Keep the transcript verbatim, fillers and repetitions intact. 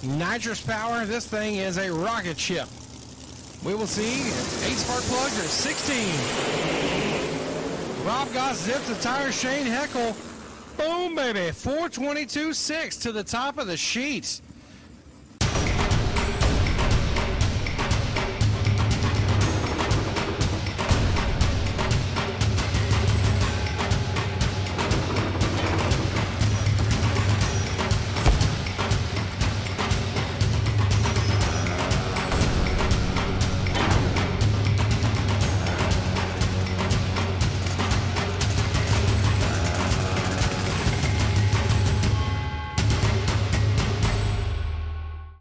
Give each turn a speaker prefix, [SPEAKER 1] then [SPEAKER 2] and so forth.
[SPEAKER 1] nitrous power. This thing is a rocket ship. We will see eight spark plugs or sixteen. Rob Goss zips the tire. Shane Heckel. Boom, baby. four twenty-two point six to the top of the sheet.